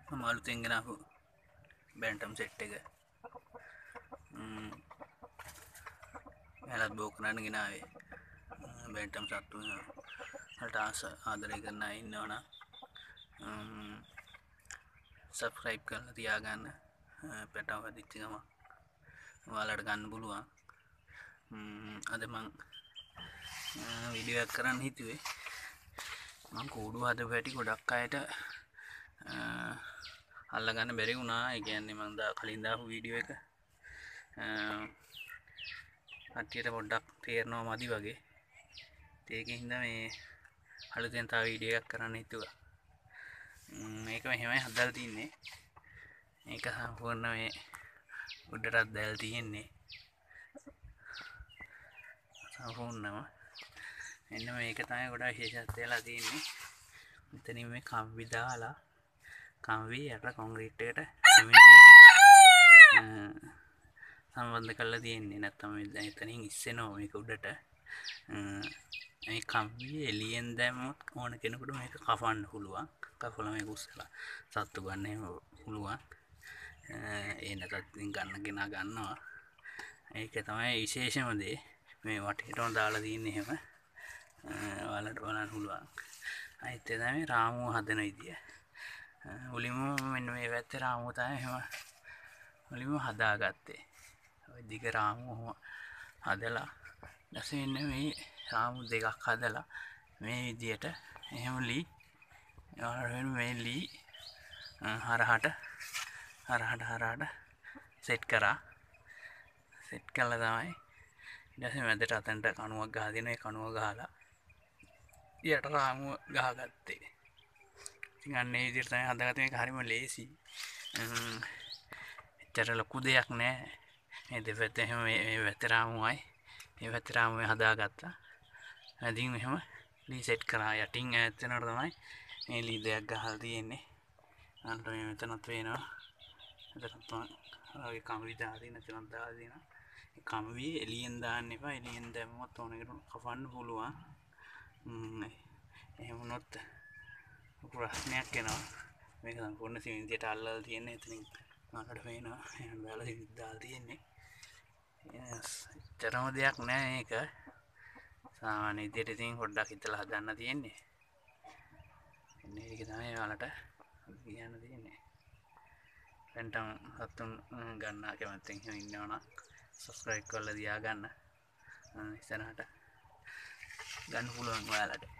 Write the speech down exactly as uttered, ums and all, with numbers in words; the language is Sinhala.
මම අලුතෙන් ගෙනාපු බැන්ටම් සෙට් එක එයාලත් බෝ කරන්න ගෙනාවේ බැන්ටම් සත්තු වලට ආස ආදරය කරන අය ඉන්නවනම් සබ්ස්ක්‍රයිබ් කරලා තියාගන්න පැටව හදිච්ච ගමන් ඔයාලට ගන්න පුළුවන් අද මං වීඩියෝ එකක් කරන්න හිතුවේ මං කූඩු හදපු හැටි ගොඩක් අයට අල්ලගන්න බැරි වුණා. ඒ කියන්නේ මම දා කලින් දාපු වීඩියෝ එක කට්ටියට පොඩ්ඩක් තේරෙනවා මදි වගේ. ඒකෙන් හින්දා මේ අලුතෙන් තව වීඩියෝ එකක් කරන්න හිතුවා. මේක මෙහෙමයි හදලා තින්නේ. මේක සම්පූර්ණ මේ උඩටත් දැල් තියෙන්නේ. සම්පූර්ණම එන්න මේක තමයි ගොඩාක් විශේෂත්වය වෙලා තියෙන්නේ. මෙතනින් මේ කම්බි දාලා කම්බි යට කොන්ක්‍රීට් එකට සිමෙන්තියට සම්බන්ධ කරලා තියෙන්නේ. නැත්නම් මේ එතනින් ඉස්සෙනවා මේක උඩට. මේ කම්බි එළියෙන් දැම්මොත් ඕන කෙනෙකුට මේක කපන්න පුළුවන්. කපලා මේක උස්සලා සත්තු ගන්න එහෙම පුළුවන්. ඒ නැතත් ගන්න කෙනා ගන්නවා. ඒක තමයි විශේෂම දේ. මේ වටේටම දාලා තියෙන්නේ එහෙම. ඔයාලට බලන්න පුළුවන්. අයිත් තමයි රාමුව හදන විදිය. මුලින්ම මෙන්න මේ පැත්තේ රාමුව තමයි එහෙම මුලින්ම හදාගත්තේ. ඔය දිග රාමුව හදලා ඊටසේ මෙන්න මේ රාමුව දෙකක් හදලා මේ විදියට එහෙම ලී යාළුවෙන් මේ ලී හරහට හරහට හරහට සෙට් කරා. සෙට් කළා තමයි ඊට පස්සේ මැදට අතන්ට කණුවක් ගහලා දෙන ඒ කණුව ගහලා යට රාමුව ගහගත්තේ. ඉතින් අන්න ඒ විදිහට තමයි හදාගත්තේ. මේක හරිම ලේසි. එච්චර ලොකු දෙයක් නෑ. මේ දෙපැත්තේ එහෙම මේ පැත්තේ රාමුවයි මේ පැත්තේ රාමුවයි හදාගත්තා. අදින් මෙහෙම ලී සෙට් කරා. යටින් ඈත් වෙනකොට තමයි මේ ලී දෙයක් ගහලා තියෙන්නේ. අන්න මේ මෙතනත් පේනවා. මෙතනත් තමයි කම්බි දාලා තියෙන මෙතනත් දාලා තියෙනවා. මේ කම්බි එළියෙන් දාන්න එපා. එළියෙන් දැම්මොත් ඕන කෙනෙකුට කපන්න පුළුවන්. එහෙම වුණොත් ප්‍රශ්නයක් එනවා. මේක සම්පූර්ණ සිමෙන්තියට අල්ලලා තියෙන්නේ. එතනින් මලකට පේනවා. එහෙනම් දාලා සිමෙන්ති දාලා තියෙන්නේ. එච්චරම දෙයක් නෑ මේක. සාමාන්‍ය විදියට ඉතින් පොඩ්ඩක් හිතලා හදන්න තියෙන්නේ. එන්නේ ඒක තමයි ඔයාලට කියන්න තියෙන්නේ. බැන්ටම් සතුන් ගන්න කැමතින් එහෙම ඉන්නවනම් සබ්ස්ක්‍රයිබ් කරලා තියාගන්න. ඉස්සරහට ගන්න පුළුවන් ඔයාලට.